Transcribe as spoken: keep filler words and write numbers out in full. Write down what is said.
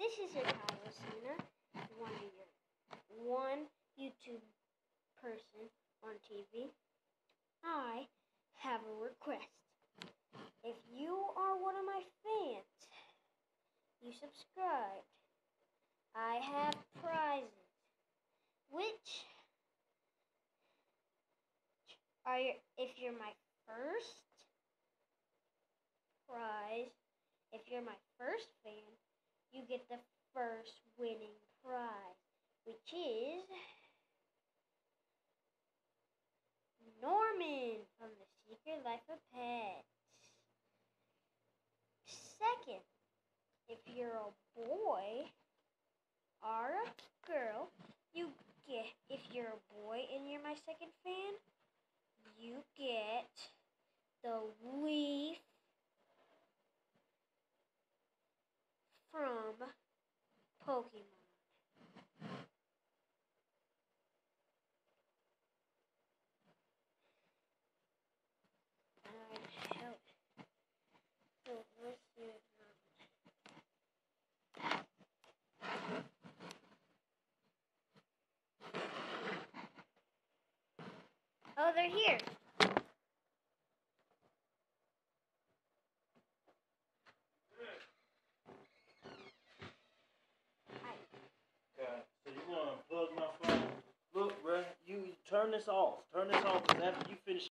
This is Ricardo Sena, one of your one YouTube person on T V. I have a request. If you are one of my fans, you subscribed, I have prizes, which are your, if you're my first prize, if you're my first fan, you get the first winning prize, which is Norman from The Secret Life of Pets. Second, if you're a boy or a girl, you get, if you're a boy and you're my second fan, you get the leaf from Pokemon. I help. So let's see it now. Oh, they're here. So you want to plug my phone? Look, bruh, you turn this off. Turn this off because after you finish